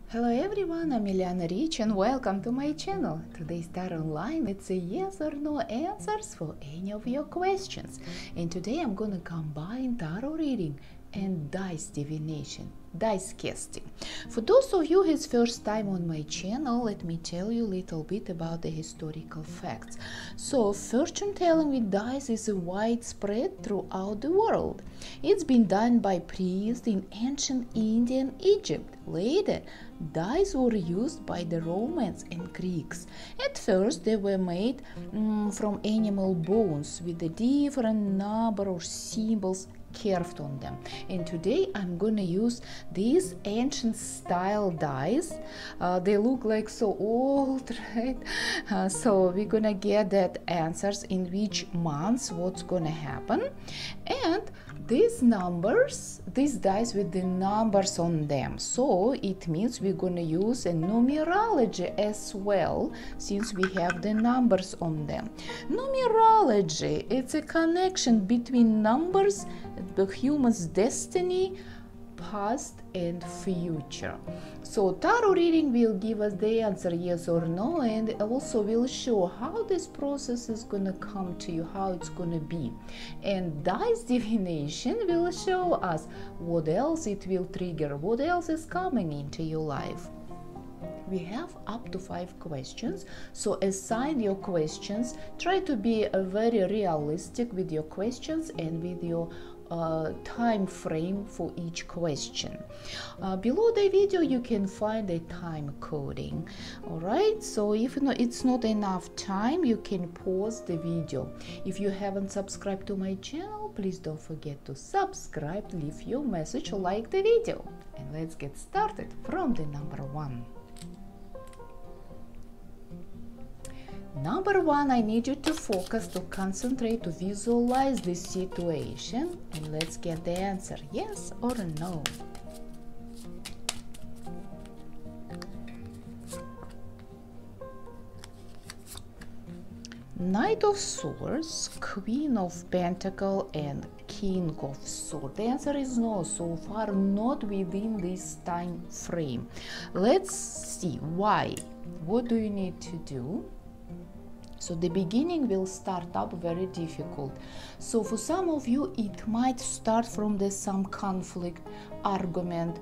Hello everyone, I'm Iliana Rich and welcome to my channel. Today's Tarot Online, it's a yes or no answers for any of your questions. And today I'm gonna combine tarot reading and dice divination, dice casting. For those of you who's first time on my channel, let me tell you a little bit about the historical facts. So fortune telling with dice is widespread throughout the world. It's been done by priests in ancient India and Egypt. Later, dice were used by the Romans and Greeks. At first, they were made from animal bones with a different number of symbols carved on them. And today I'm gonna use these ancient style dice. They look like so old, right? So we're gonna get that answers in which months what's gonna happen. And these numbers, these dice with the numbers on them, so it means we're gonna use a numerology as well, since we have the numbers on them. Numerology, it's a connection between numbers, the human's destiny, past and future. So tarot reading will give us the answer yes or no, and also will show how this process is gonna come to you, how it's gonna be. And dice divination will show us what else it will trigger, what else is coming into your life. We have up to 5 questions, so assign your questions. Try to be very realistic with your questions and with your time frame for each question. Below the video you can find a time coding. All right, so if it's not enough time, you can pause the video. If you haven't subscribed to my channel, please don't forget to subscribe, leave your message, like the video, and let's get started from the number 1. Number 1, I need you to focus, to concentrate, to visualize this situation, and let's get the answer, yes or no. Knight of Swords, Queen of Pentacles, and King of Swords. The answer is no, so far not within this time frame. Let's see why. What do you need to do? So the beginning will start up very difficult. So for some of you, it might start from some conflict, argument,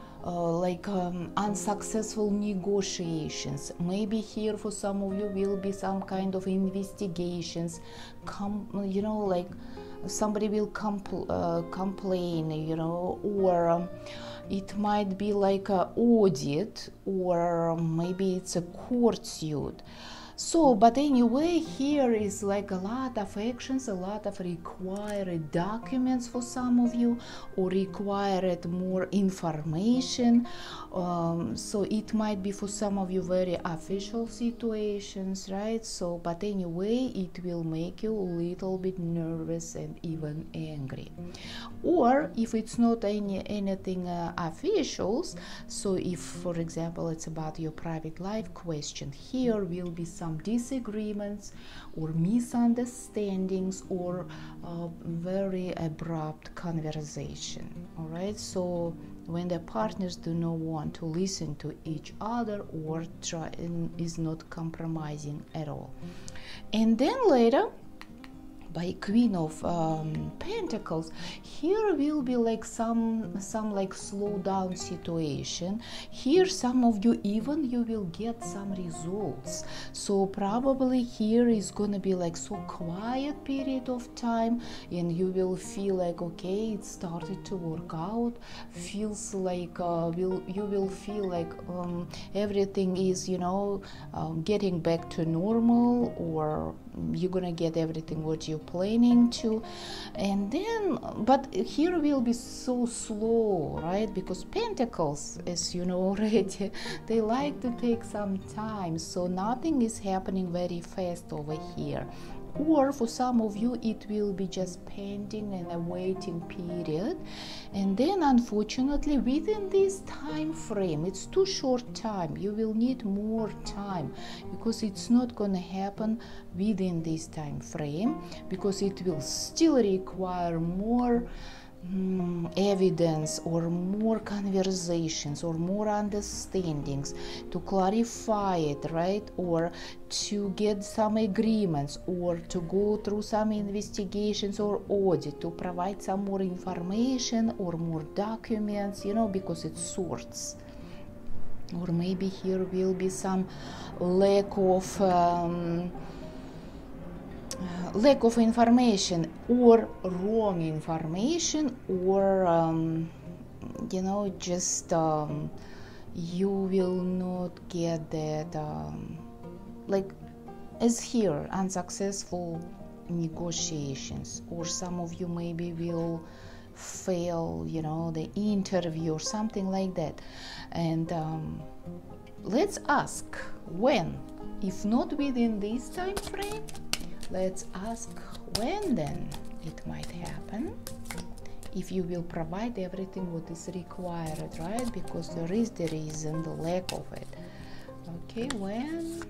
unsuccessful negotiations. Maybe here for some of you will be some kind of investigations. Somebody will complain, or it might be like an audit, or maybe it's a court suit. So, but anyway, here is like a lot of actions, a lot of required documents for some of you, or required more information. So it might be for some of you very official situations, right? So, but anyway, it will make you a little bit nervous and even angry. Or if it's not anything officials, so if, for example, it's about your private life question, here will be some disagreements or misunderstandings or very abrupt conversation. All right, so when the partners do not want to listen to each other or is not compromising at all. And then later, by Queen of Pentacles, here will be like some like slow down situation. Here some of you you will get some results. So probably here is gonna be like so quiet period of time, and you will feel like okay, it started to work out. Feels like you will feel like everything is getting back to normal, or you're gonna get everything what you're planning to. And then, but here will be so slow, right? Because Pentacles, as you know already, they like to take some time, so nothing is happening very fast over here. Or for some of you, it will be just pending and a waiting period. And then unfortunately, within this time frame, it's too short time. You will need more time, because it's not going to happen within this time frame, because it will still require more evidence or more conversations or more understandings to clarify it, right? Or to get some agreements or to go through some investigations or audit to provide some more information or more documents, because it sorts. Or maybe here will be some lack of information or wrong information, or just you will not get that like as here, unsuccessful negotiations, or some of you maybe will fail the interview or something like that. And let's ask when, if not within this time frame, let's ask when then it might happen, if you will provide everything what is required, right? Because there is the reason, the lack of it. Okay, when?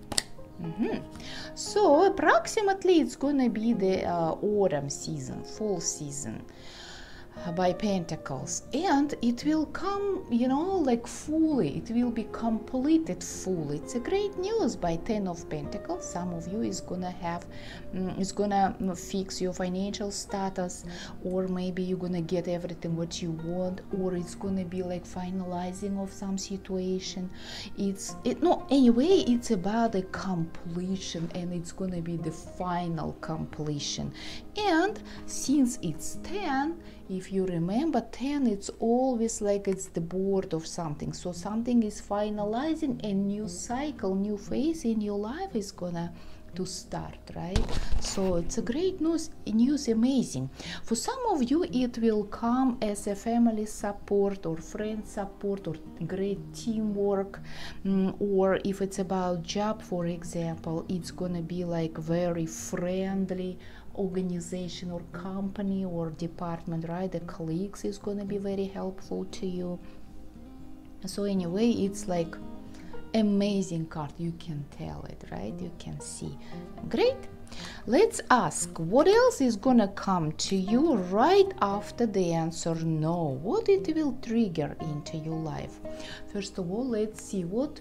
So approximately it's gonna be the autumn season, fall season by Pentacles, and it will come like fully, it will be completed fully. It's a great news by 10 of Pentacles. Some of you is gonna have is gonna fix your financial status, or maybe you're gonna get everything what you want, or it's gonna be like finalizing of some situation. Anyway, it's about a completion, and it's gonna be the final completion. And since it's 10, if you remember, 10, it's always like it's the board of something. So something is finalizing, a new cycle, new phase in your life is gonna to start, right? So it's a great news, amazing. For some of you, it will come as a family support or friend support or great teamwork, or if it's about job, for example, it's gonna be like very friendly organization or company or department, right? The colleagues is going to be very helpful to you. So anyway, it's like amazing card. You can tell it, right? You can see. Great. Let's ask what else is gonna come to you right after the answer no. What it will trigger into your life. First of all, let's see what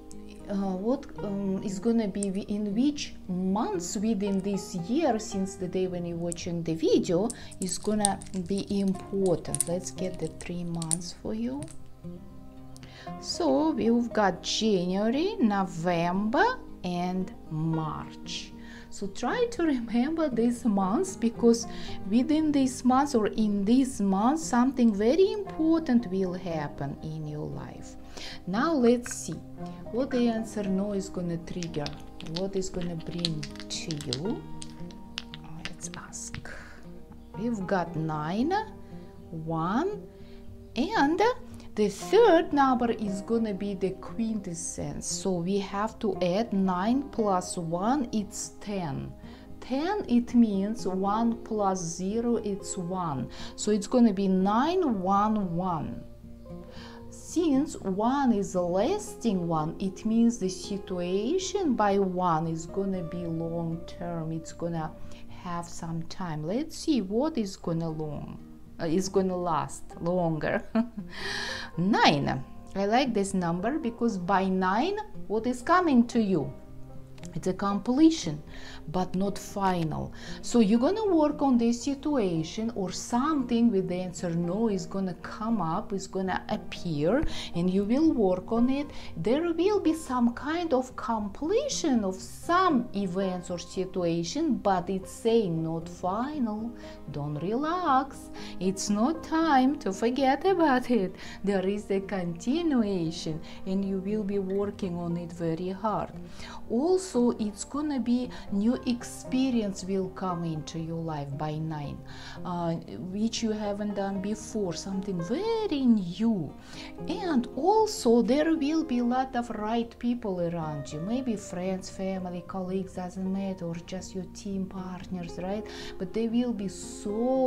is gonna be in which months within this year, since the day when you're watching the video, is gonna be important. Let's get the 3 months for you. So we've got January, November and March. So try to remember these months, because within these months or in these months something very important will happen in your life. Now let's see what the answer no is going to trigger, what is going to bring to you. Let's ask. We've got 9, 1, and the third number is going to be the quintessence. So we have to add 9 plus 1, it's 10. 10, it means 1 plus 0, it's 1. So it's going to be 9, 1, 1. Since 1 is a lasting one, it means the situation by 1 is going to be long term. It's going to have some time. Let's see what is going to last longer. 9. I like this number because by 9, what is coming to you? It's a completion, but not final. So you're gonna work on this situation, or something with the answer no is gonna come up, is gonna appear, and you will work on it. There will be some kind of completion of some events or situation, but it's saying not final. Don't relax. It's not time to forget about it. There is a continuation, and you will be working on it very hard. Also, it's gonna be new experience will come into your life by 9, which you haven't done before, something very new. And also there will be a lot of right people around you, maybe friends, family, colleagues, doesn't matter, or just your team partners, right? But they will be so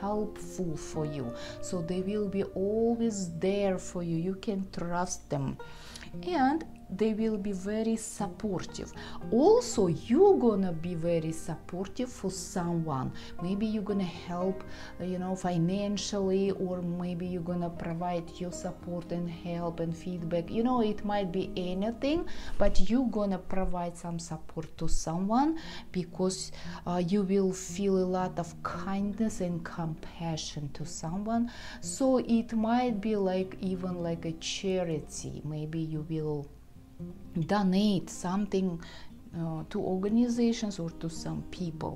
helpful for you. So they will be always there for you. You can trust them. And they will be very supportive. Also, you're gonna be very supportive for someone. Maybe you're gonna help, financially, or maybe you're gonna provide your support and help and feedback. It might be anything, but you're gonna provide some support to someone, because you will feel a lot of kindness and compassion to someone. So it might be even like a charity. Maybe you will donate something to organizations or to some people.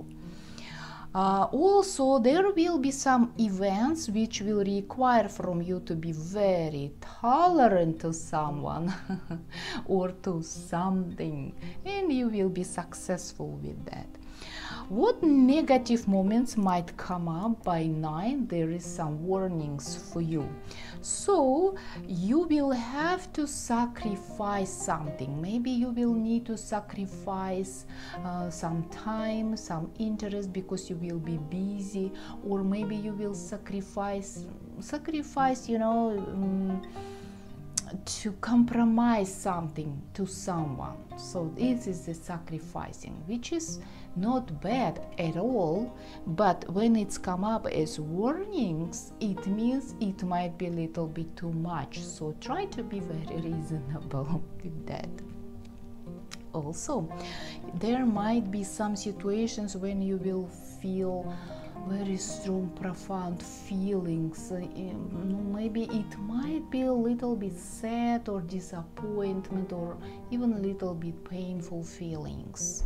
Also, there will be some events which will require from you to be very tolerant to someone or to something, and you will be successful with that. What negative moments might come up by 9? There is some warnings for you. So you will have to sacrifice something. Maybe you will need to sacrifice some time, some interest, because you will be busy, or maybe you will sacrifice, to compromise something to someone. So this is the sacrificing, which is not bad at all, but when it's come up as warnings, it means it might be a little bit too much. So try to be very reasonable with that. Also, there might be some situations when you will feel very strong, profound feelings. Maybe it might be a little bit sad or disappointment, or even a little bit painful feelings.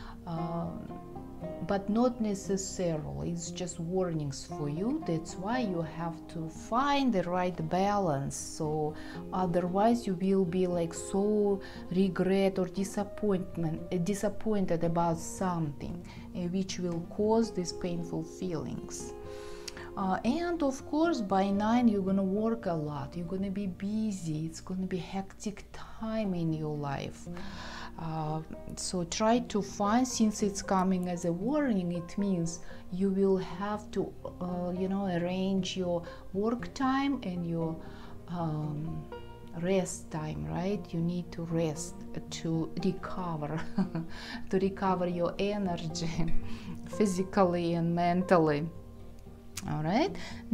But not necessarily, it's just warnings for you. That's why you have to find the right balance. So otherwise you will be so regret or disappointed about something, which will cause these painful feelings. And of course, by 9, you're gonna work a lot. You're gonna be busy. It's gonna be hectic time in your life. So try to find, since it's coming as a warning, it means you will have to, arrange your work time and your rest time, right? You need to rest to recover, to recover your energy physically and mentally. All right.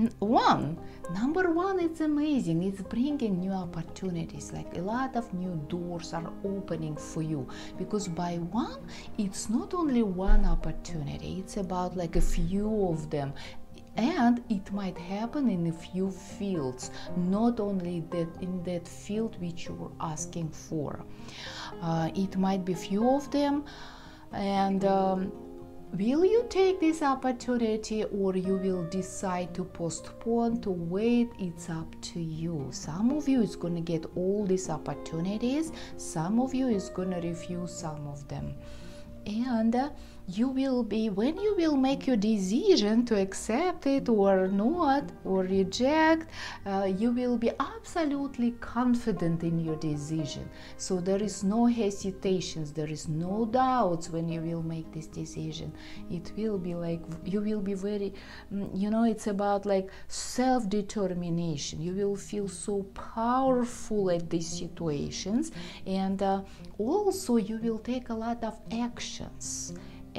Number one, it's amazing. It's bringing new opportunities. A lot of new doors are opening for you, because by 1, it's not only one opportunity. It's about a few of them. And it might happen in a few fields, not only that in that field which you were asking for. It might be few of them, and will you take this opportunity, or you will decide to postpone, to wait? It's up to you. Some of you is going to get all these opportunities. Some of you is going to refuse some of them. And you will be, when you will make your decision to accept it or not, or reject, you will be absolutely confident in your decision. So there is no hesitations, there is no doubts when you will make this decision. It will be you will be very, it's about self-determination. You will feel so powerful at these situations, and also you will take a lot of actions,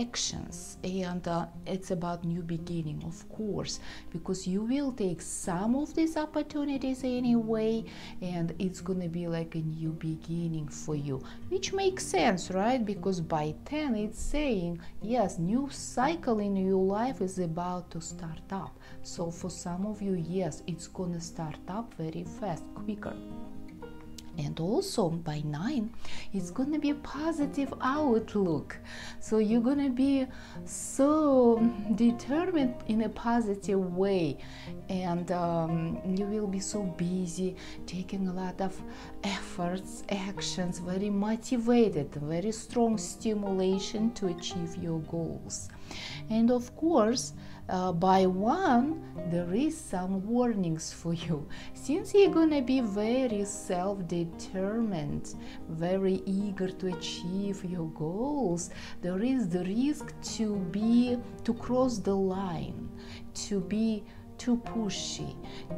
and it's about new beginning, of course, because you will take some of these opportunities anyway, and it's gonna be a new beginning for you, which makes sense, right? Because by 10 it's saying, yes, new cycle in your life is about to start up. So for some of you, yes, it's gonna start up very fast, quicker. And also by 9, it's going to be a positive outlook. So you're going to be so determined in a positive way, and you will be so busy, taking a lot of efforts, actions, very motivated, very strong stimulation to achieve your goals. And of course, by one, there is some warnings for you. Since you're gonna be very self-determined, very eager to achieve your goals, there is the risk to cross the line, to be too pushy,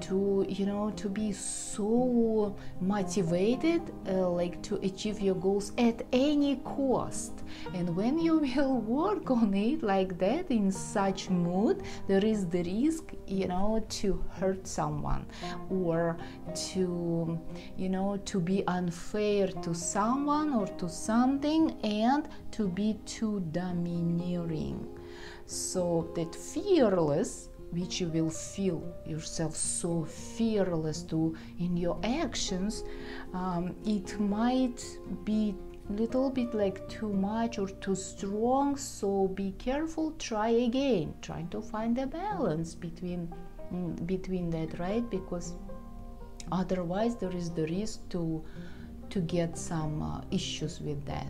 to be so motivated, like to achieve your goals at any cost. And when you will work on it like that, in such mood, there is the risk, to hurt someone, or to be unfair to someone or to something, and to be too domineering. So that fearless, which you will feel yourself so fearless in your actions, it might be a little bit like too much or too strong. So be careful, try again, trying to find a balance between that, right? Because otherwise there is the risk to get some issues with that.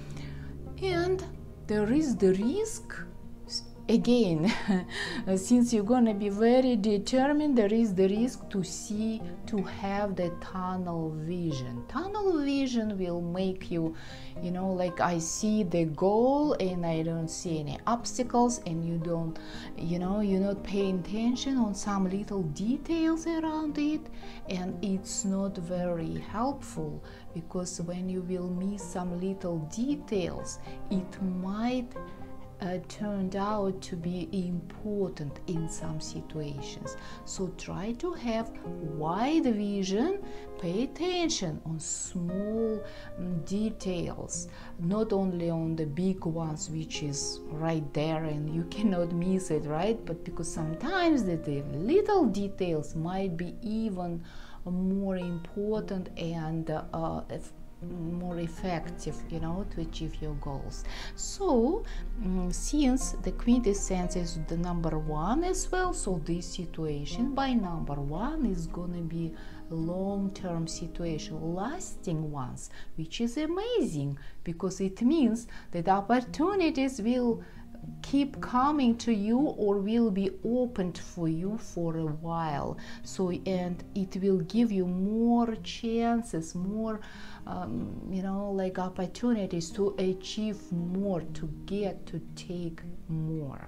And there is the risk, again, since you're gonna be very determined, there is the risk to have the tunnel vision. Tunnel vision will make you, like, I see the goal and I don't see any obstacles, and you're not paying attention on some little details around it, and it's not very helpful, because when you will miss some little details, it might turned out to be important in some situations. So try to have wide vision, pay attention on small details, not only on the big ones, which is right there and you cannot miss it, right? But because sometimes the little details might be even more important and more effective, to achieve your goals. So since the quintessence is the number one as well, so this situation by number one is gonna be long-term situation, lasting ones, which is amazing, because it means that opportunities will keep coming to you or will be opened for you for a while. So, and it will give you more chances, more like opportunities to achieve more, to get to take more.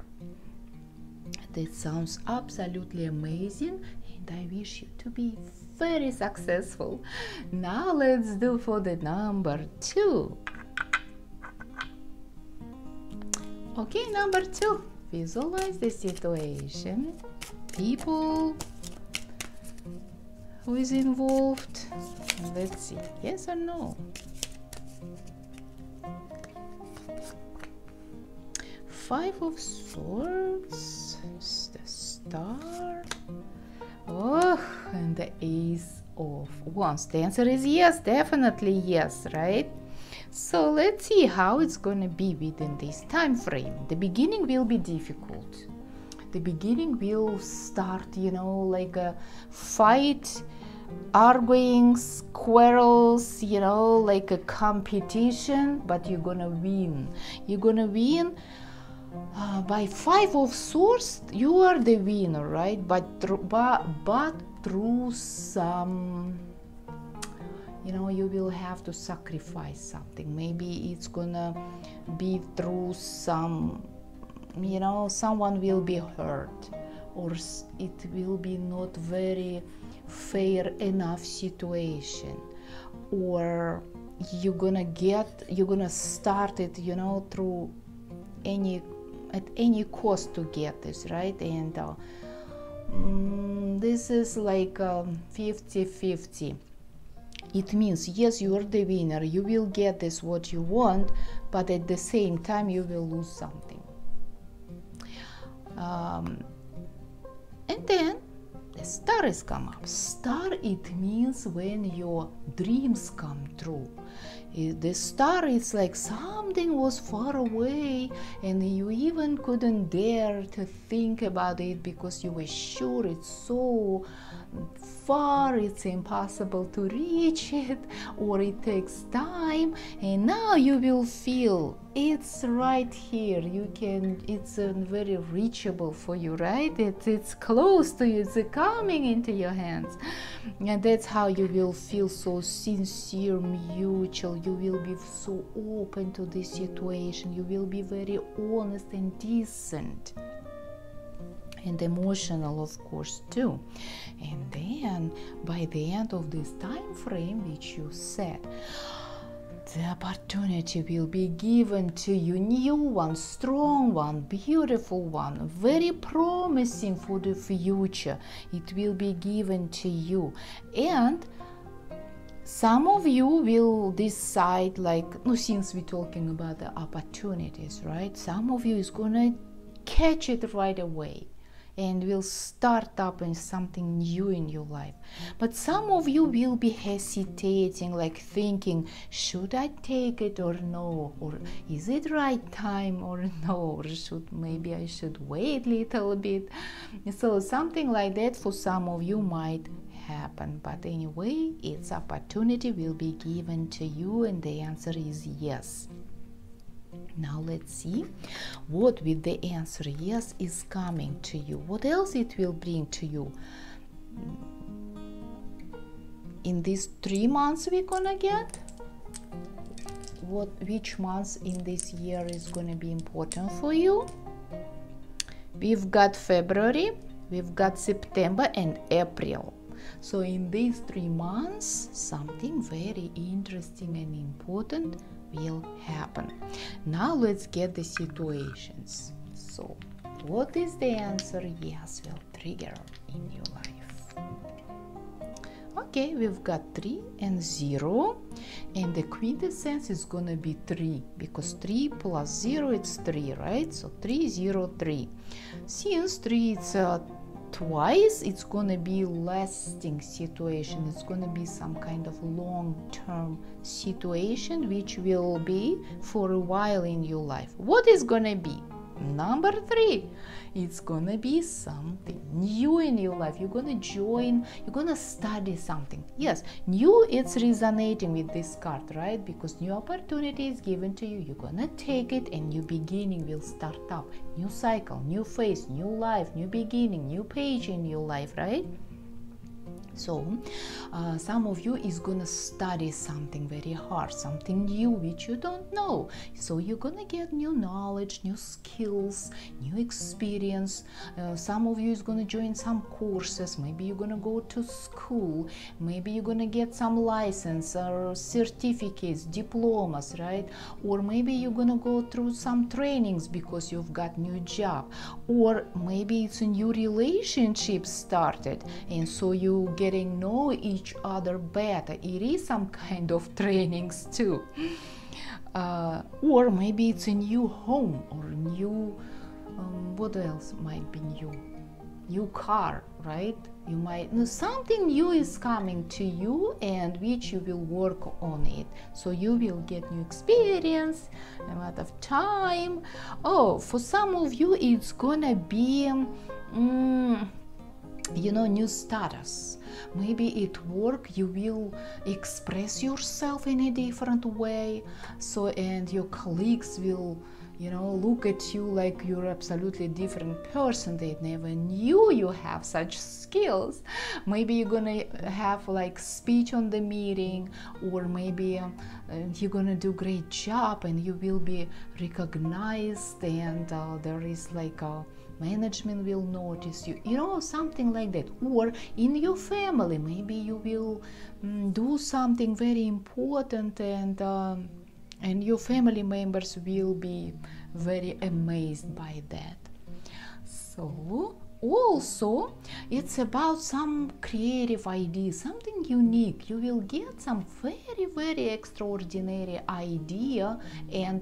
That sounds absolutely amazing, and I wish you to be very successful. Now let's do for the number 2. Okay, number 2, visualize the situation, people who is involved. Let's see, yes or no. 5 of Swords, the Star, and the Ace of Wands. The answer is yes, definitely yes, right? So let's see how it's going to be within this time frame. The beginning will be difficult. The beginning will start, like a fight, arguing, quarrels, like a competition, but you're going to win. You're going to win. By 5 of Swords, you are the winner, right? But through some, you will have to sacrifice something. Maybe it's gonna be through some, someone will be hurt, or it will be not very fair enough situation, or you're gonna start it, through at any cost to get this, right? And this is like 50-50. It means, yes, you are the winner, you will get this what you want, but at the same time you will lose something. And then the the star is come up. Star, it means when your dreams come true. The star is like something was far away and you even couldn't dare to think about it because you were sure it's so far, it's impossible to reach it, or it takes time, and now you will feel it's right here. It's very reachable for you, right? It's close to you, it's coming into your hands, and that's how you will feel so sincere, mutual. You will be so open to this situation. You will be very honest and decent. And emotional, of course, too. And then by the end of this time frame which you set, the opportunity will be given to you, new one, strong one, beautiful one, very promising for the future. It will be given to you. And some of you will decide, like, since we're talking about the opportunities, right? Some of you is gonna catch it right away and will start up in something new in your life. But some of you will be hesitating, like thinking, should I take it or no? Or is it right time or no? Or maybe I should wait a little bit. So something like that for some of you might happen. But anyway, its opportunity will be given to you, and the answer is yes. Now let's see what with the answer yes is coming to you. What else it will bring to you? In these 3 months we're gonna get, which months in this year is gonna be important for you? We've got February, we've got September and April. So in these 3 months, something very interesting and important will happen. Now let's get the situations. So what is the answer yes will trigger in your life? Okay, we've got 3 and 0, and the quintessence is gonna be 3, because 3 plus 0 it's 3, right? So 3, 0, 3. Since 3 it's twice, it's gonna be lasting situation. It's gonna be some kind of long-term situation which will be for a while in your life. What is gonna be? Number 3, it's gonna be something new in your life. You're gonna join, you're gonna study something. Yes, new, it's resonating with this card, right? Because new opportunity is given to you. You're gonna take it, and new beginning will start up. New cycle, new phase, new life, new beginning, new page in your life, right? So some of you is gonna study something very hard, something new which you don't know. So you're gonna get new knowledge, new skills, new experience. Some of you is gonna join some courses. Maybe you're gonna go to school. Maybe you're gonna get some license or certificates, diplomas, right? Or maybe you're gonna go through some trainings because you've got new job. Or maybe it's a new relationship started, and so you getting know each other better. It is some kind of trainings too. Or maybe it's a new home, or new what else might be new car, right? You might know something new is coming to you, and which you will work on it. So you will get new experience, a lot of time. Oh, for some of you it's gonna be new status. Maybe at work you will express yourself in a different way, so, and your colleagues will look at you like you're absolutely different person. They never knew you have such skills. Maybe you're gonna have like speech on the meeting, or maybe you're gonna do great job and you will be recognized, and there is like a management will notice you, something like that. Or in your family, maybe you will do something very important, and your family members will be very amazed by that. So also it's about some creative idea, something unique. You will get some very, very extraordinary idea, and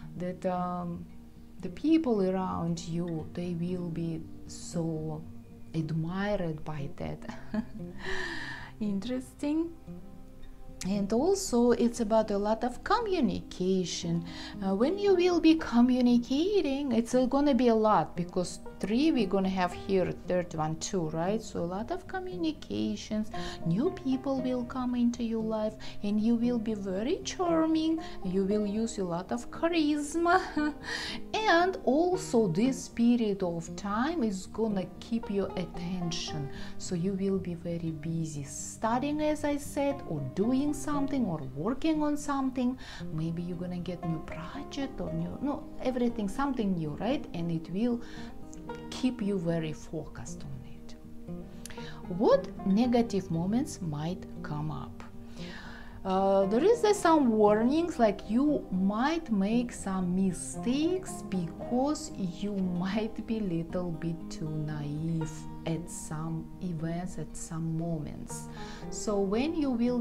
the people around you, they will be so admired by that. Interesting. And also it's about a lot of communication. When you will be communicating, it's going to be a lot, because 3 we're going to have here, third one 2, right? So a lot of communications, new people will come into your life, and you will be very charming, you will use a lot of charisma. And also this period of time is gonna keep your attention, so you will be very busy studying, as I said, or doing something, or working on something. Maybe you're gonna get new project or everything, something new, right? And it will keep you very focused on it. What negative moments might come up? There is some warnings, like you might make some mistakes because you might be a little bit too naive at some events, at some moments. So when you will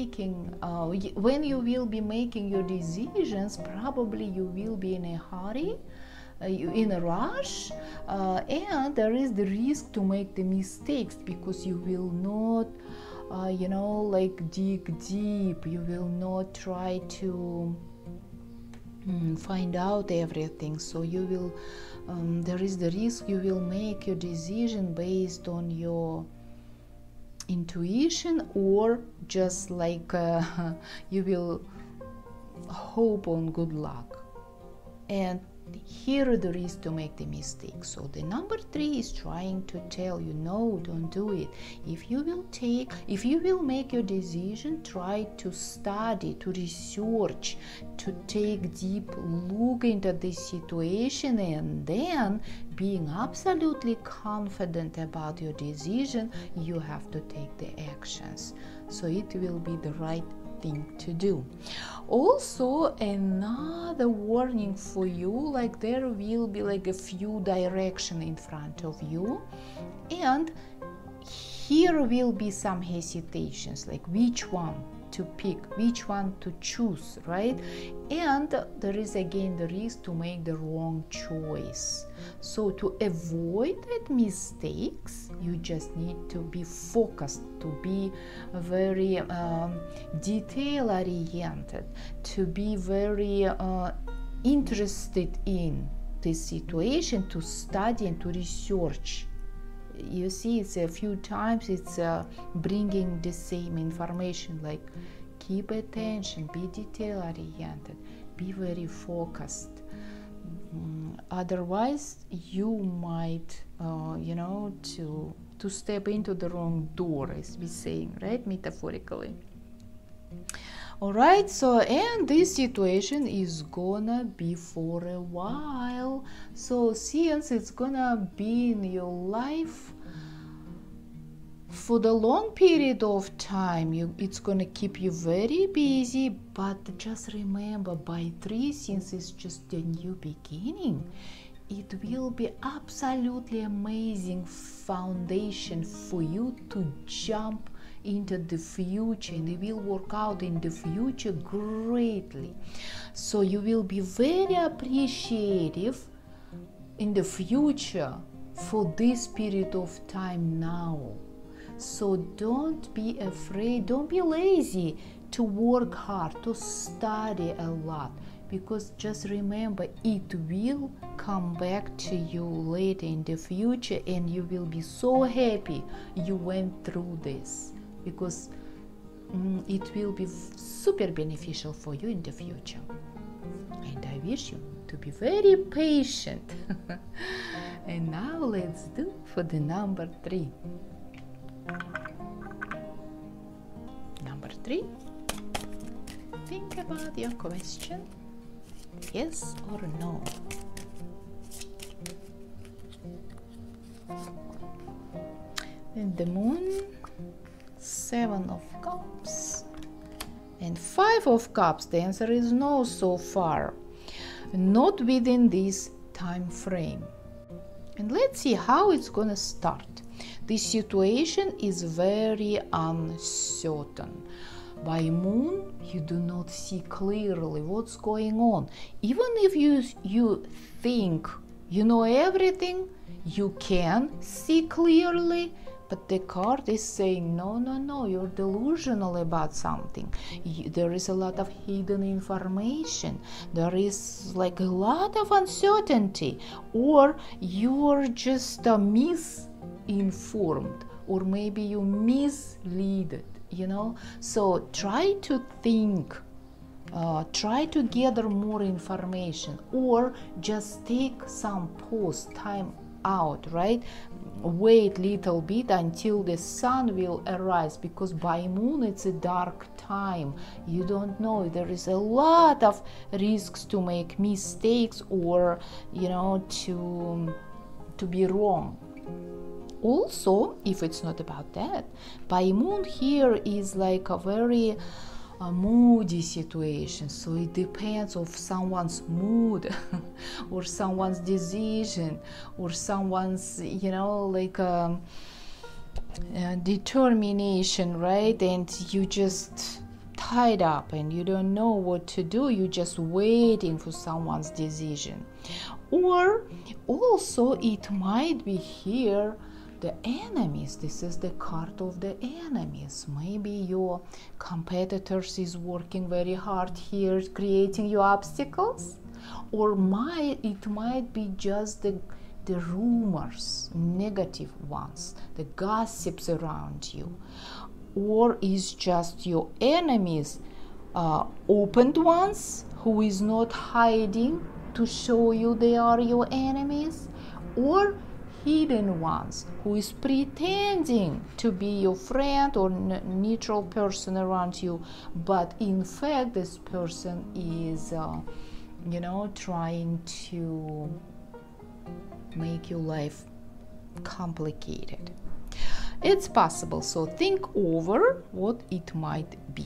be making your decisions, probably you will be in a hurry, in a rush, and there is the risk to make the mistakes, because you will not dig deep. You will not try to find out everything. So you will there is the risk you will make your decision based on your intuition, or just like you will hope on good luck. And here there is to make the mistake. So the number 3 is trying to tell you, no, don't do it. If you will make your decision, try to study, to research, to take deep look into this situation, and then being absolutely confident about your decision, you have to take the actions. So it will be the right thing to do. Also, another warning for you, like there will be like a few directions in front of you, and here will be some hesitations, like which one to pick, which one to choose, right? And there is again the risk to make the wrong choice. So to avoid that mistakes, you just need to be focused, to be very detail oriented, to be very interested in this situation, to study and to research. You see, it's a few times it's bringing the same information, like keep attention, be detail oriented, be very focused. Otherwise you might to step into the wrong door, as we saying, right, metaphorically. All right, so and this situation is gonna be for a while. So since it's gonna be in your life for the long period of time, it's gonna keep you very busy. But just remember, by 3, since it's just a new beginning, it will be absolutely amazing foundation for you to jump into the future, and it will work out in the future greatly. So you will be very appreciative in the future for this period of time now. So don't be afraid, don't be lazy to work hard, to study a lot, because just remember, it will come back to you later in the future, and you will be so happy you went through this, because it will be super beneficial for you in the future. And I wish you to be very patient. And now let's do for the number 3. Number 3, think about your question, yes or no. And the moon, 7 of cups and 5 of cups. The answer is no so far, not within this time frame. And let's see how it's gonna start. This situation is very uncertain. By moon, you do not see clearly what's going on. Even if you think You know everything, you can see clearly, but the card is saying, no, no, no, you're delusional about something. There is a lot of hidden information. There is like a lot of uncertainty, or you're just misinformed, or maybe you misleaded, you know. So try to think. Try to gather more information, or just take some pause, time out, right? Wait little bit until the sun will arise, because by moon it's a dark time. You don't know, there is a lot of risks to make mistakes, or you know, to be wrong. Also, if it's not about that, by moon here is like a very moody situation, so it depends of someone's mood or someone's decision, or someone's, you know, like determination, right? And you just tied up and you don't know what to do, you just waiting for someone's decision. Or also it might be here the enemies. This is the card of the enemies. Maybe your competitors is working very hard here, creating you obstacles, or it might be just the rumors, negative ones, the gossips around you, or is just your enemies, opened ones who is not hiding to show you they are your enemies, or hidden ones who is pretending to be your friend or neutral person around you, but in fact this person is you know, trying to make your life complicated. It's possible, so think over what it might be.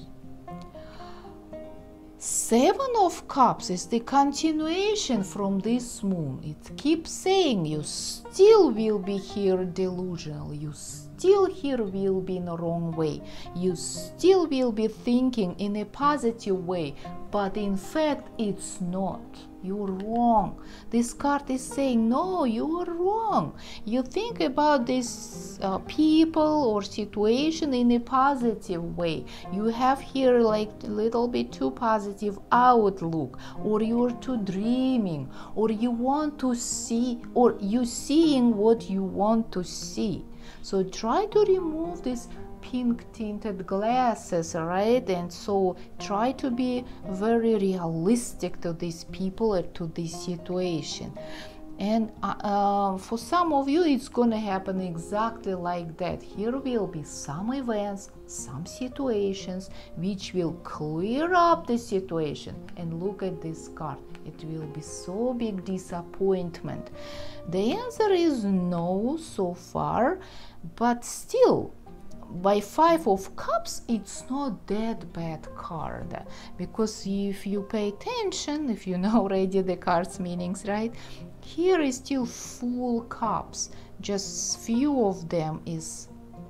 Seven of Cups is the continuation from this moon. It keeps saying you still will be here delusional, you still here will be in the wrong way, you still will be thinking in a positive way, but in fact it's not. You're wrong. This card is saying, no, you're wrong. You think about this people or situation in a positive way. You have here like a little bit too positive outlook, or you're too dreaming, or you want to see, or you seeing what you want to see. So try to remove this pink tinted glasses, right? And so try to be very realistic to these people or to this situation. And for some of you it's gonna happen exactly like that. Here will be some events, some situations which will clear up the situation. And look at this card, it will be so big disappointment. The answer is no so far, but still by Five of Cups it's not that bad card, because if you pay attention, if you know already the card's meanings, right, here is still full cups, just few of them is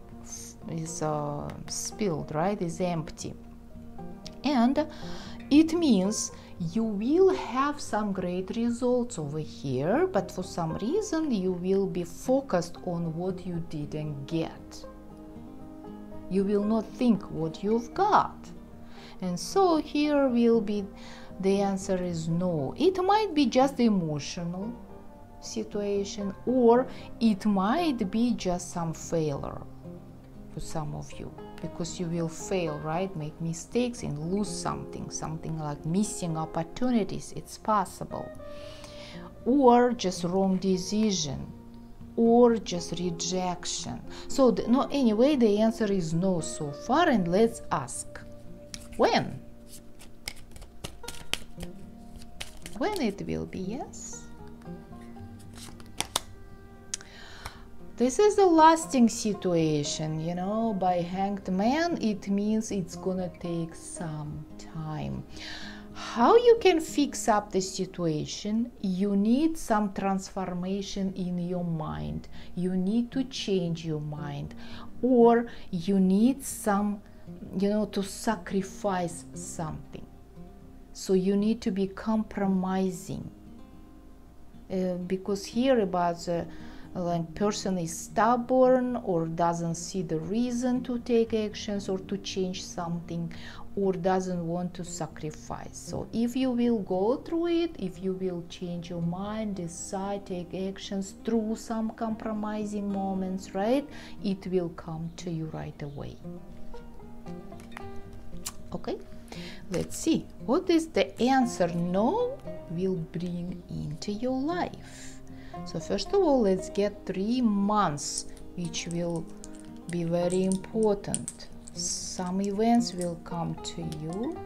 spilled, right, is empty. And it means you will have some great results over here, but for some reason you will be focused on what you didn't get. You will not think what you've got. And so here will be, the answer is no. It might be just emotional situation, or it might be just some failure for some of you, because you will fail, right, make mistakes and lose something like missing opportunities. It's possible, or just wrong decision, or just rejection. So no, anyway, the answer is no so far. And let's ask when it will be yes. This is a lasting situation, you know. By Hanged Man it means it's gonna take some time. How you can fix up the situation? You need some transformation in your mind. You need to change your mind, or you need some, you know, to sacrifice something. So you need to be compromising because here about the like person is stubborn or doesn't see the reason to take actions or to change something, or doesn't want to sacrifice. So if you will go through it, if you will change your mind, decide, take actions through some compromising moments, right, it will come to you right away. Okay, let's see what is the answer no will bring into your life. So first of all, let's get 3 months which will be very important. Some events will come to you.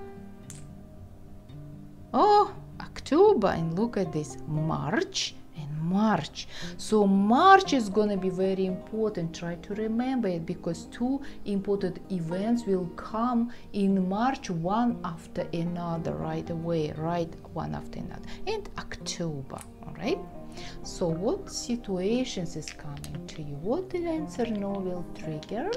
Oh, October, and look at this, March and March. So March is going to be very important. Try to remember it, because 2 important events will come in March, one after another, right away, right, one after another. And October, all right? So what situations is coming to you? What the answer no will trigger?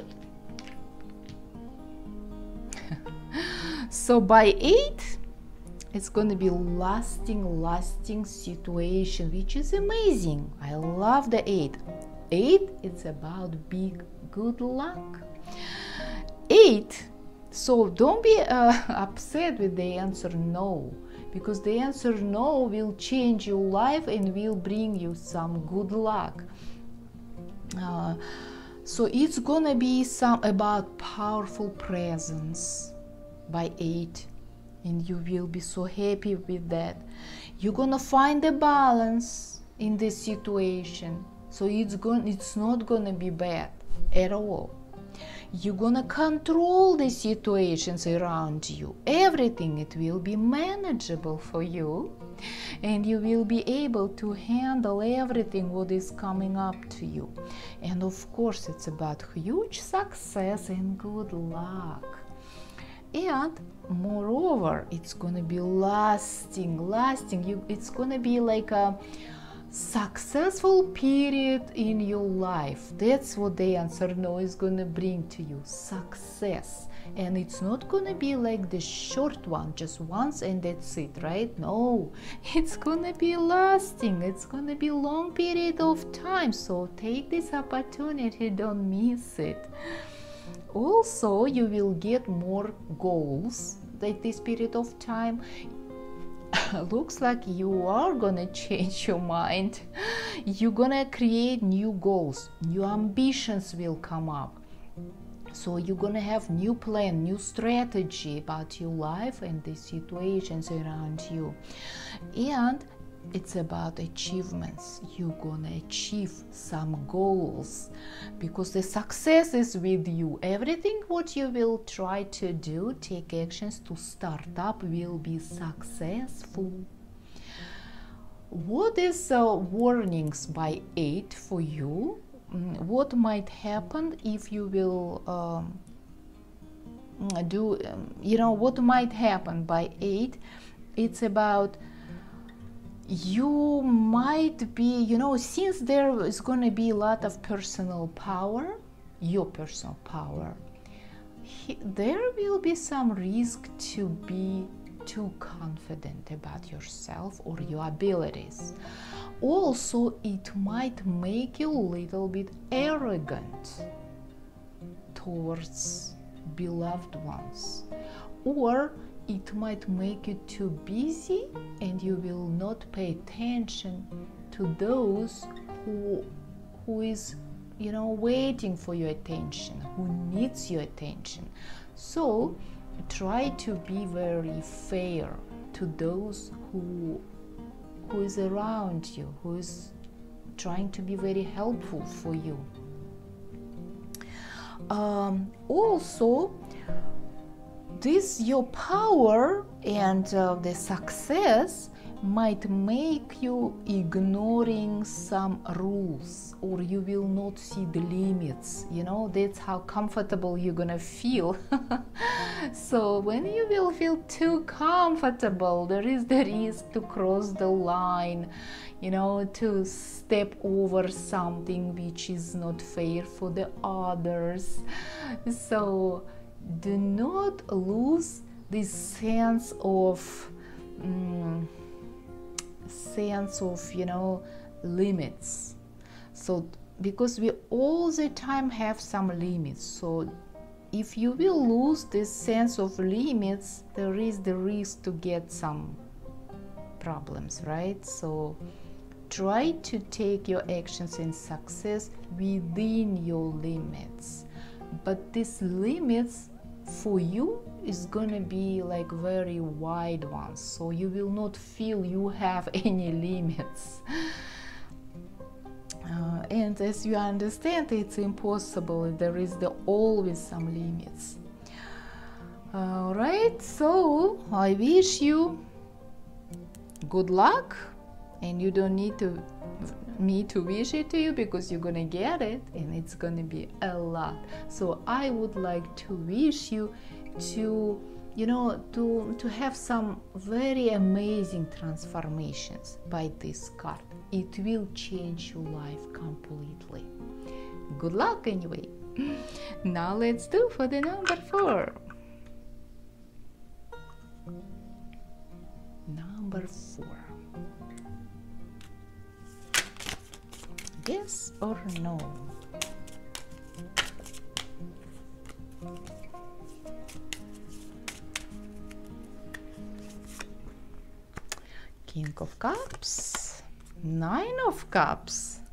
So by 8, it's going to be lasting situation, which is amazing. I love the 8. 8, it's about big good luck. 8, so don't be upset with the answer no, because the answer no will change your life and will bring you some good luck. So it's gonna be some about powerful presence by 8, and you will be so happy with that. You're gonna find a balance in this situation, so it's not gonna be bad at all. You're gonna control the situations around you. Everything, it will be manageable for you, and you will be able to handle everything what is coming up to you. And of course, it's about huge success and good luck. And moreover, it's gonna be lasting. It's gonna be like a successful period in your life. That's what the answer no is gonna bring to you, success. And it's not gonna be like the short one, just once and that's it, right? No, it's gonna be lasting. It's gonna be long period of time. So take this opportunity, don't miss it. Also, you will get more goals at this period of time. Looks like you are gonna change your mind. You're gonna create new goals, new ambitions will come up. So you're gonna have new plan, new strategy about your life and the situations around you. And it's about achievements. You're gonna achieve some goals, because the success is with you. Everything what you will try to do, take actions to start up, will be successful. What is warnings by 8 for you? What might happen if you will what might happen by 8? It's about you might be, since there is going to be a lot of personal power, your personal power, there will be some risk to be too confident about yourself or your abilities. Also, it might make you a little bit arrogant towards beloved ones, or it might make you too busy and you will not pay attention to those who is waiting for your attention, who needs your attention. So try to be very fair to those who is around you, who is trying to be very helpful for you. Also, this your power and the success might make you ignoring some rules, or you will not see the limits. That's how comfortable you're gonna feel. So when you will feel too comfortable, there is the risk to cross the line, to step over something which is not fair for the others. So do not lose this sense of sense of, limits. So because we all the time have some limits, so if you will lose this sense of limits, there is the risk to get some problems, right? So try to take your actions and success within your limits, but these limits for you is gonna be like very wide ones, so you will not feel you have any limits. And as you understand, it's impossible. There is always some limits. All right, so I wish you good luck, and you don't need me to wish it to you, because you're gonna get it, and it's gonna be a lot. So I would like to wish you to to have some very amazing transformations by this card. It will change your life completely. Good luck anyway. Now let's do for the number 4. Number 4. Yes or no? King of Cups, 9 of Cups,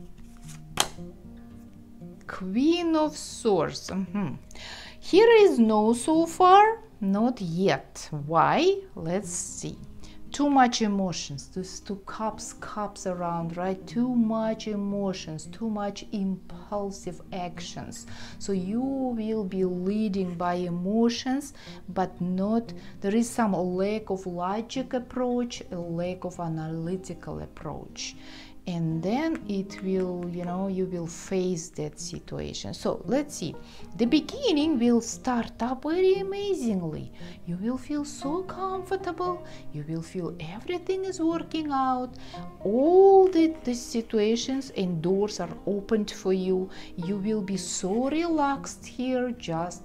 Queen of Swords. Here is no so far, not yet. Why? Let's see. Too much emotions. These 2 cups around, right? Too much emotions, too much impulsive actions. So you will be leading by emotions, but not, there is some lack of logic approach, a lack of analytical approach. And then it will, you will face that situation. So let's see. The beginning will start up very amazingly. You will feel so comfortable. You will feel everything is working out. All the situations and doors are opened for you. You will be so relaxed here, just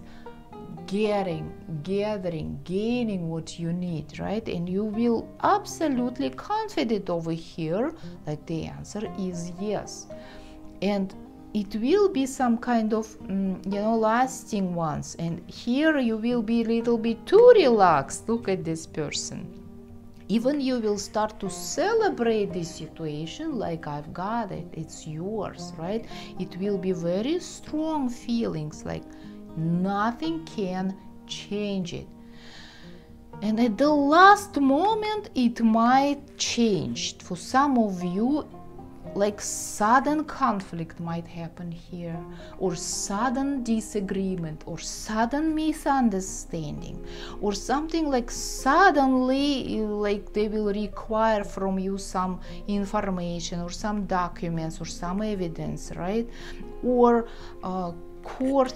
gaining what you need, right? And you will absolutely confident over here that the answer is yes. And it will be some kind of lasting ones. And here you will be a little bit too relaxed. Look at this person. Even you will start to celebrate this situation like, I've got it, it's yours, right? It will be very strong feelings, like nothing can change it. And at the last moment it might change. For some of you, like sudden conflict might happen here, or sudden disagreement, or sudden misunderstanding, or something like suddenly, like they will require from you some information or some documents or some evidence, right? Or court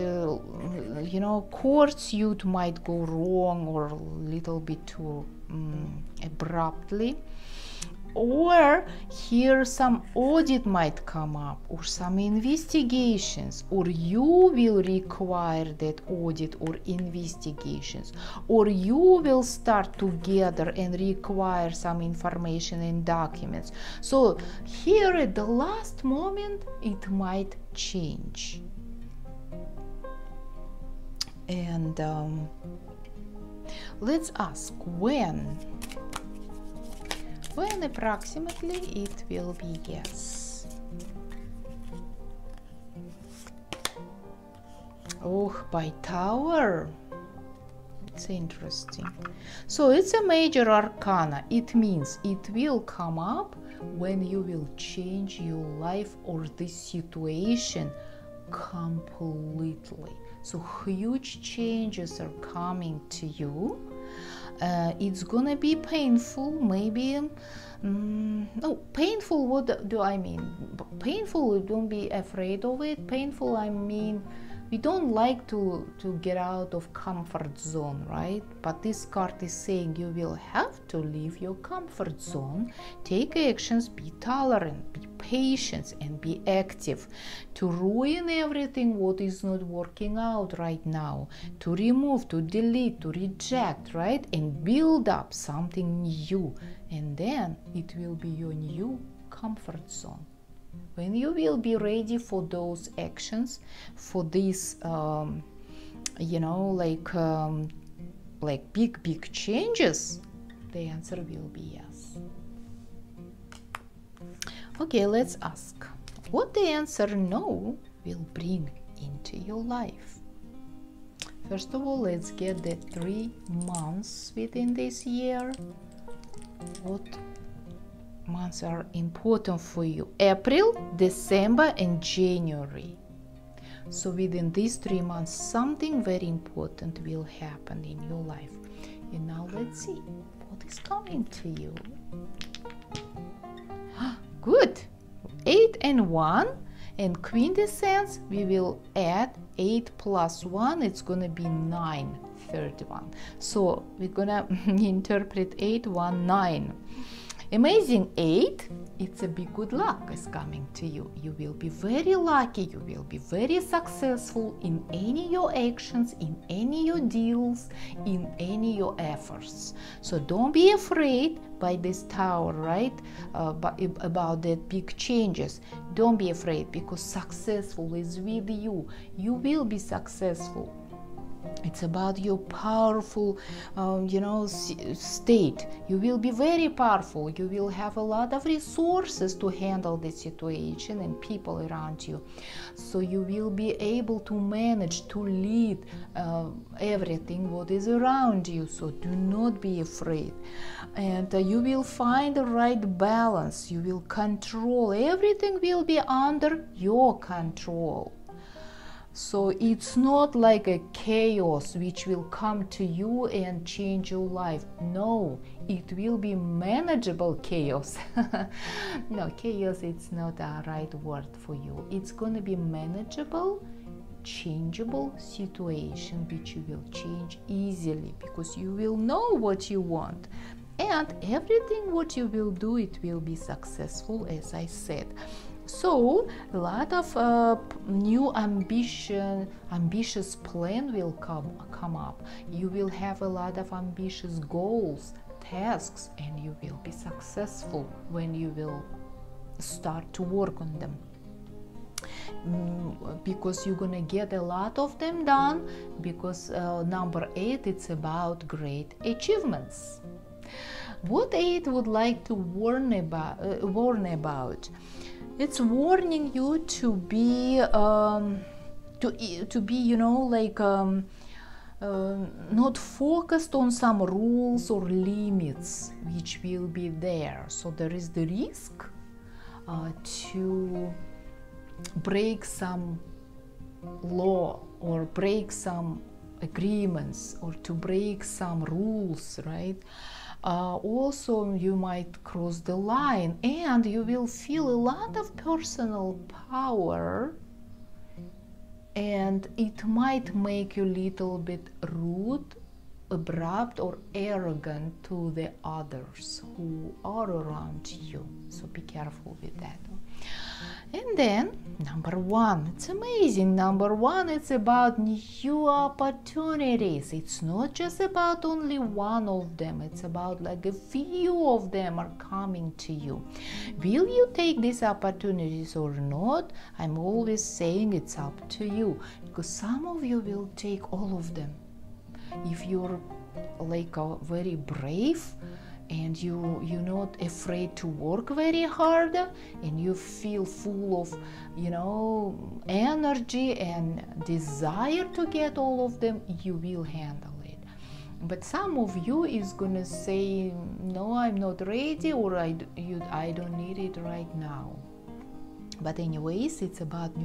suit might go wrong or a little bit too abruptly. Or here some audit might come up, or some investigations, or you will require that audit or investigations, or you will start to gather and require some information and documents. So here at the last moment it might change. And let's ask when approximately it will be yes. Oh, by Tower. It's interesting. So it's a major arcana. It means it will come up when you will change your life or this situation completely. So huge changes are coming to you. It's gonna be painful, maybe. No, painful, what do I mean? Painful, don't be afraid of it. Painful, I mean we don't like to get out of comfort zone, right? But this card is saying you will have to leave your comfort zone, take actions, be tolerant, be patient, and be active to ruin everything what is not working out right now, to remove, to delete, to reject, right? And build up something new, and then it will be your new comfort zone. When you will be ready for those actions, for these, like big changes, the answer will be yes. Okay, let's ask what the answer no will bring into your life. First of all, let's get the 3 months within this year. What months are important for you? April, December, and January. So within these 3 months, something very important will happen in your life. And now let's see what is coming to you. Good. 8 and 1. And quintessence, we will add 8 plus 1. It's going to be 9, third one. So we're going to interpret 8, 1, 9. Amazing 8, it's a big good luck is coming to you. You will be very lucky, you will be very successful in any your actions, in any your deals, in any your efforts. So don't be afraid by this tower, right? About the big changes. Don't be afraid, because successful is with you. You will be successful. It's about your powerful, state. You will be very powerful. You will have a lot of resources to handle the situation and people around you. So you will be able to manage, to lead everything what is around you. So do not be afraid. And you will find the right balance. You will control. Everything will be under your control. So it's not like a chaos which will come to you and change your life. No, it will be manageable chaos. No, chaos it's not a right word for you. It's going to be manageable, changeable situation which you will change easily, because you will know what you want. And everything what you will do, it will be successful, as I said. So a lot of new ambitious plan will come up. You will have a lot of ambitious goals, tasks, and you will be successful when you will start to work on them. Because you're gonna get a lot of them done, because number 8, it's about great achievements. What 8 would like to warn about? It's warning you to be, not focused on some rules or limits which will be there. So there is the risk to break some law or break some agreements or to break some rules, right? Also, you might cross the line, and you will feel a lot of personal power, and it might make you a little bit rude, abrupt, or arrogant to the others who are around you. So be careful with that. And then number 1, it's amazing. Number 1, it's about new opportunities. It's not just about only one of them. It's about like a few of them are coming to you. Will you take these opportunities or not? I'm always saying it's up to you, because some of you will take all of them. If you're like very brave, and you're not afraid to work very hard, and you feel full of energy and desire to get all of them, you will handle it. But some of you is gonna say, no, I'm not ready, or I don't need it right now. But anyways, it's about new opportunities.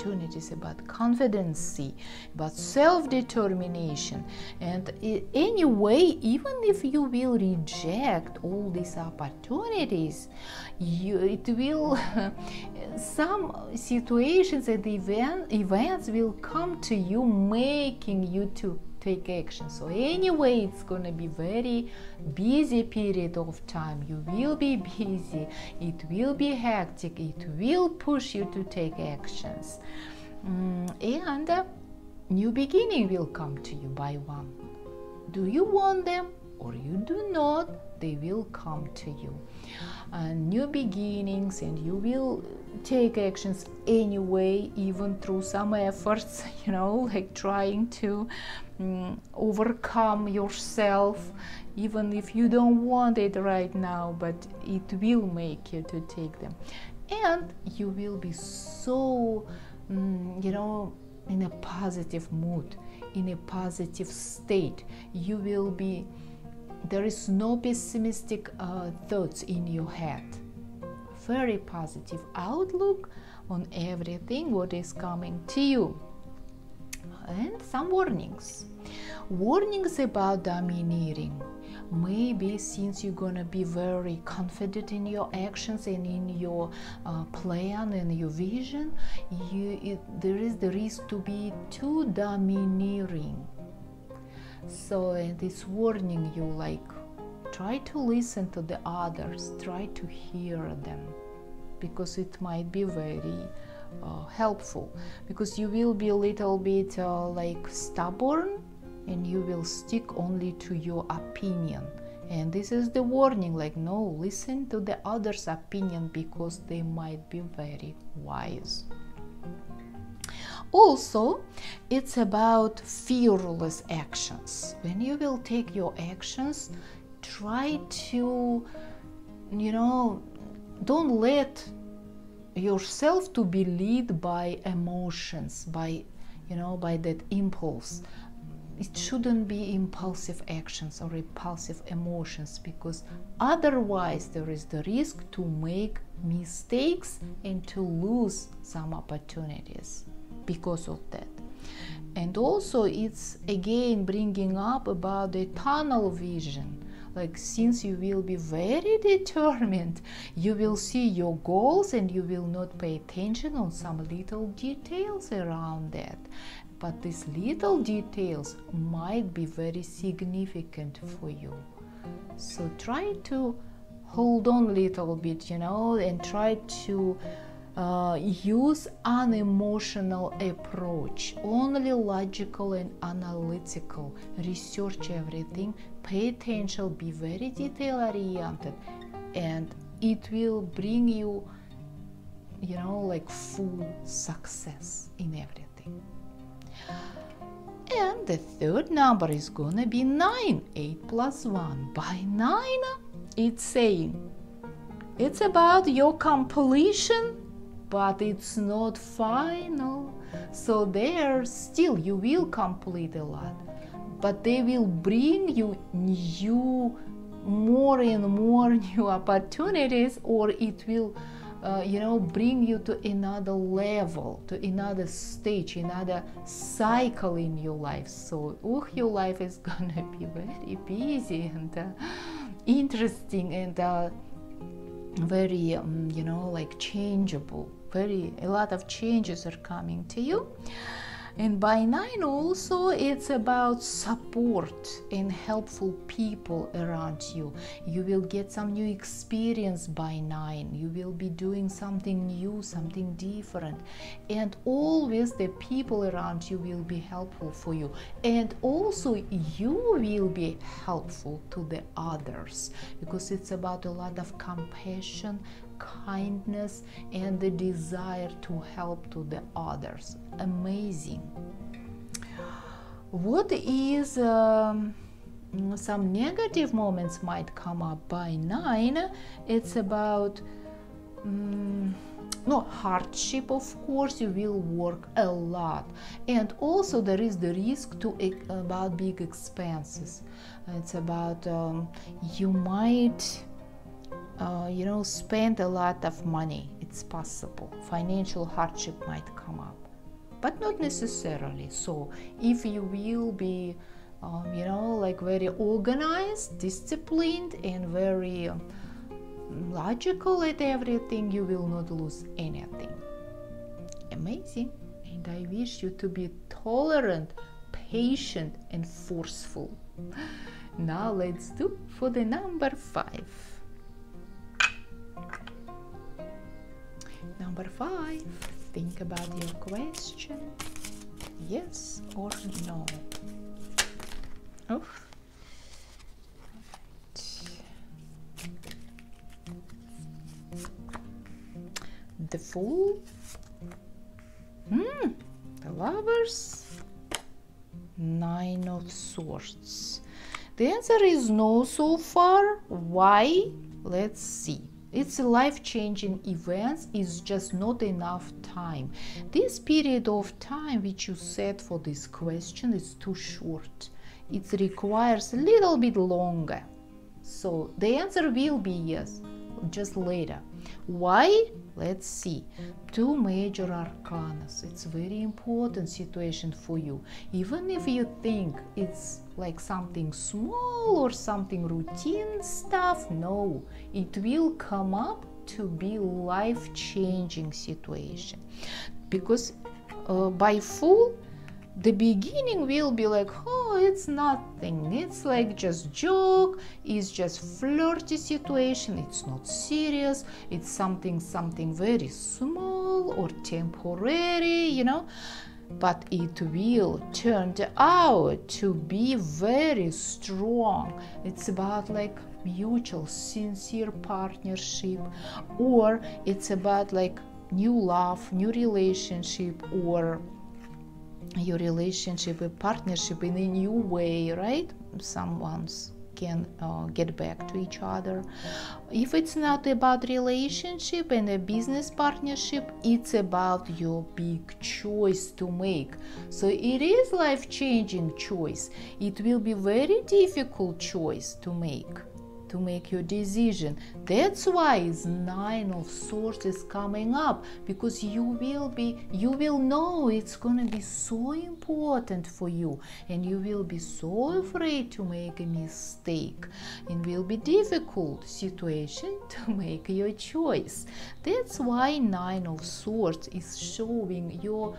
opportunities, about confidence, about self-determination. And anyway, even if you will reject all these opportunities, it will some situations and events will come to you, making you to take action. So anyway, it's gonna be very busy period of time. You will be busy, it will be hectic, it will push you to take actions, and new beginning will come to you by one. Do you want them or you do not? They will come to you. New beginnings, and you will take actions anyway, even through some efforts, like trying to overcome yourself, even if you don't want it right now, but it will make you to take them. And you will be so in a positive mood, in a positive state. You will be, there is no pessimistic thoughts in your head. Very positive outlook on everything what is coming to you. And some warnings about domineering. Maybe since you're gonna be very confident in your actions and in your plan and your vision, there is the risk to be too domineering. So this warning you, like, try to listen to the others, try to hear them, because it might be very helpful, because you will be a little bit like stubborn, and you will stick only to your opinion. And this is the warning, like, no, listen to the others' opinion, because they might be very wise. Also, it's about fearless actions. When you will take your actions, try to, don't let yourself to be led by emotions, by that impulse. It shouldn't be impulsive actions or impulsive emotions, because otherwise there is the risk to make mistakes and to lose some opportunities because of that. And also it's again bringing up about the tunnel vision. Like, since you will be very determined, you will see your goals and you will not pay attention on some little details around that. But these little details might be very significant for you. So try to hold on a little bit, and try to use unemotional approach, only logical and analytical. Research everything, pay attention, be very detail oriented, and it will bring you, like full success in everything. And the third number is gonna be 9, 8 plus 1. By 9, it's saying it's about your completion, but it's not final. So there still you will complete a lot, but they will bring you more and more new opportunities, or it will bring you to another level, to another stage, another cycle in your life. So your life is gonna be very busy and interesting and very like changeable. A lot of changes are coming to you. And by 9 also, it's about support and helpful people around you. You will get some new experience by 9. You will be doing something new, something different. And always the people around you will be helpful for you. And also you will be helpful to the others, because it's about a lot of compassion, kindness, and the desire to help to the others. Amazing. What is some negative moments might come up by 9? It's about hardship, of course. You will work a lot, and also there is the risk about big expenses. It's about you might spend a lot of money. It's possible. Financial hardship might come up but not necessarily. So if you will be you know, like very organized, disciplined, and very logical at everything, you will not lose anything. Amazing. And I wish you to be tolerant, patient, and forceful. Now let's do for the number 5. Number 5, think about your question. Yes or no? Oh. The Fool. The Lovers. 9 of Swords. The answer is no so far. Why? Let's see. It's a life-changing event, is just not enough time. This period of time which you set for this question is too short. It requires a little bit longer. So the answer will be yes, just later. Why? Let's see. 2 major arcanas. It's a very important situation for you. Even if you think it's like something small or something routine stuff, no, it will come up to be life-changing situation. Because by Fool, the beginning will be like, oh, it's nothing, it's like just joke, it's just flirty situation, it's not serious, it's something very small or temporary, you know. But it will turn out to be very strong. It's about like mutual, sincere partnership, or it's about like new love, new relationship, or your relationship, a partnership in a new way, right? Someone's can get back to each other. If it's not about relationship and a business partnership, it's about your big choice to make. So it is life-changing choice. It will be very difficult choice to make your decision. That's why it's 9 of Swords is coming up, because you will know it's gonna be so important for you, and you will be so afraid to make a mistake. It will be difficult situation to make your choice. That's why 9 of Swords is showing your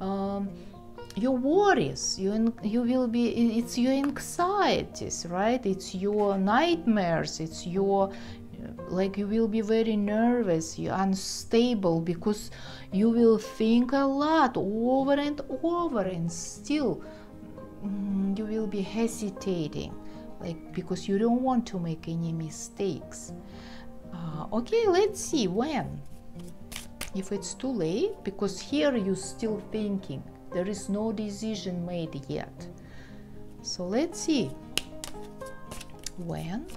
worries, you will be, it's your anxieties, right? It's your nightmares, it's your, like, you will be very nervous, you're unstable, because you will think a lot over and over, and still you will be hesitating, like, because you don't want to make any mistakes. Okay, let's see when. If it's too late, because here you're still thinking. There is no decision made yet. So let's see when.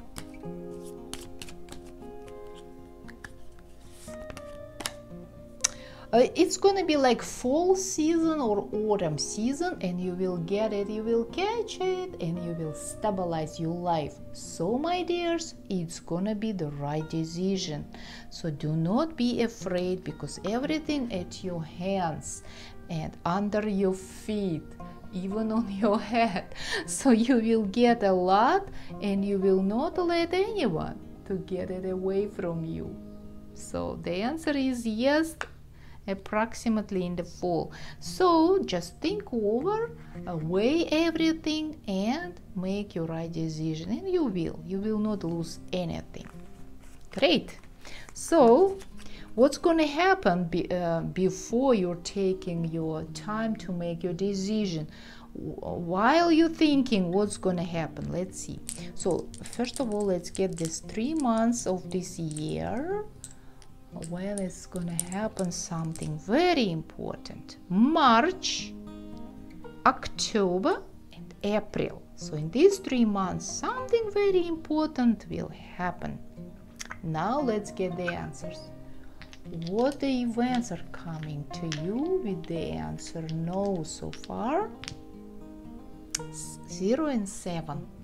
It's gonna be like fall season or autumn season, and you will get it, you will catch it, and you will stabilize your life. So my dears, it's gonna be the right decision. So do not be afraid, because everything at your hands and under your feet, even on your head. So you will get a lot, and you will not let anyone to get it away from you. So the answer is yes, approximately in the fall. So just think over, weigh everything, and make your right decision, and you will not lose anything. Great. So what's going to happen before you're taking your time to make your decision? While you're thinking what's going to happen, let's see. So first of all, let's get this 3 months of this year. When it's gonna happen something very important. March, October, and April. So in these 3 months, something very important will happen. Now let's get the answers. What the events are coming to you with the answer no so far? 0 and 7.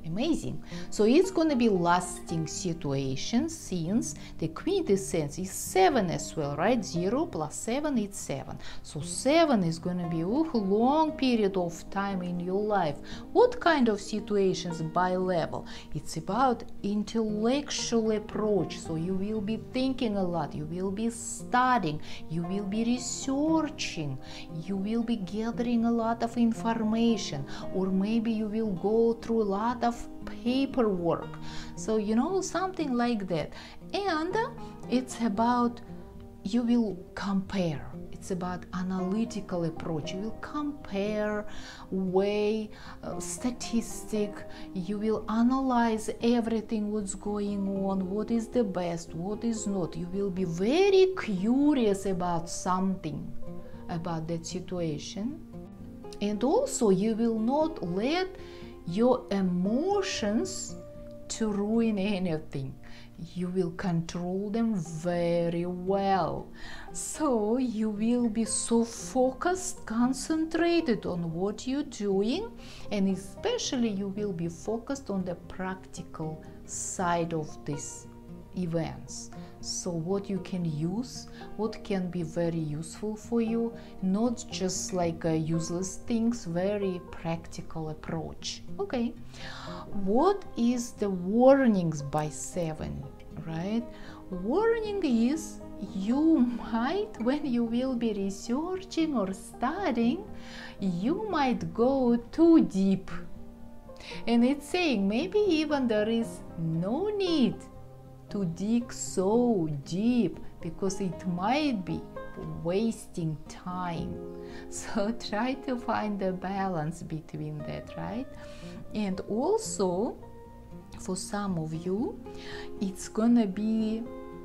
Amazing. So it's going to be lasting situation, since the quintessence is 7 as well, right? 0 plus 7 is 7. So 7 is going to be a long period of time in your life. What kind of situations by level? It's about intellectual approach. So you will be thinking a lot, you will be studying, you will be researching, you will be gathering a lot of information, or maybe you will go through a lot of paperwork, so something like that. And it's about, you will compare, it's about analytical approach. You will compare, weigh, statistic, you will analyze everything what's going on, what is the best, what is not. You will be very curious about something, about that situation. And also you will not let your emotions to ruin anything. You will control them very well. So you will be so focused, concentrated on what you're doing, and especially you will be focused on the practical side of these events. So what you can use, what can be very useful for you, not just like useless things, very practical approach. Okay, what is the warnings by 7, right? Warning is, you might, when you will be researching or studying, you might go too deep. And it's saying maybe even there is no need to dig so deep, because it might be wasting time. So try to find the balance between that, right? And also for some of you, it's gonna be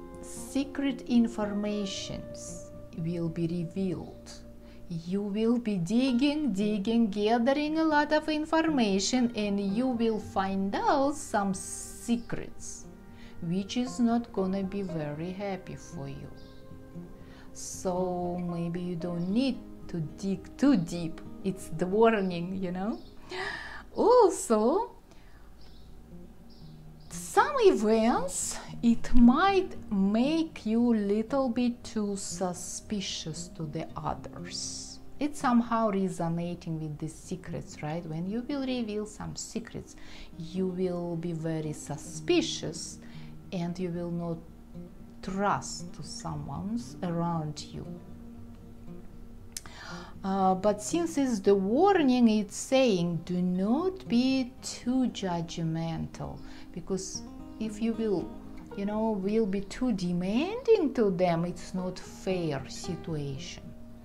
secret informations will be revealed. You will be digging, gathering a lot of information, and you will find out some secrets, which is not gonna be very happy for you. So maybe you don't need to dig too deep. It's the warning, Also, some events, it might make you a little bit too suspicious to the others. It's somehow resonating with the secrets, right? When you will reveal some secrets, you will be very suspicious, and you will not trust to someone around you. But since it's the warning, it's saying do not be too judgmental, because if you will be too demanding to them, it's not fair situation.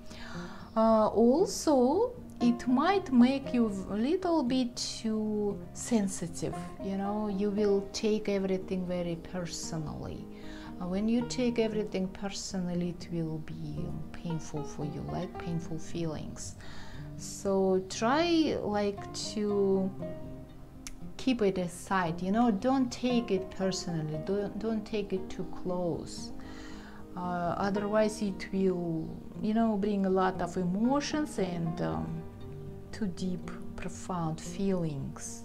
Also, it might make you a little bit too sensitive. You will take everything very personally. When you take everything personally, it will be painful for you, like painful feelings. So try to keep it aside. Don't take it personally. Don't take it too close. Otherwise, it will, bring a lot of emotions and too deep, profound feelings.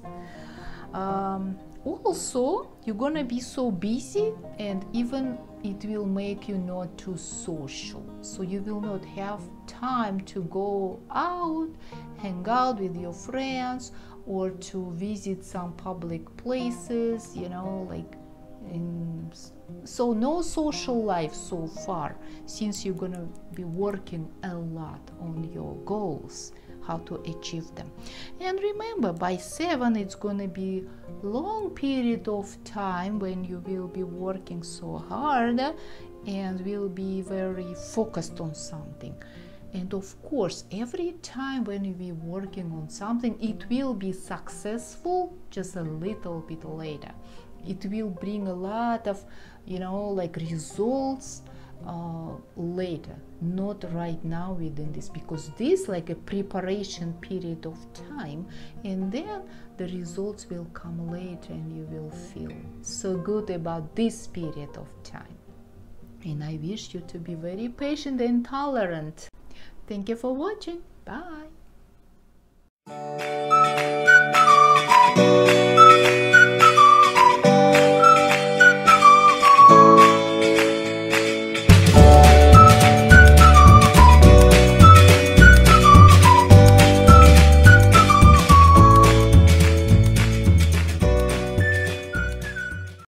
Also, you're gonna be so busy, and even it will make you not too social. So you will not have time to go out, hang out with your friends, or to visit some public places, so no social life so far, since you're gonna be working a lot on your goals, how to achieve them. And remember, by 7, it's gonna be long period of time when you will be working so hard and will be very focused on something. And of course, every time when you be working on something, it will be successful just a little bit later. It will bring a lot of, results later, not right now within this, because this like a preparation period of time, and then the results will come later, and you will feel so good about this period of time. And I wish you to be very patient and tolerant. Thank you for watching. Bye.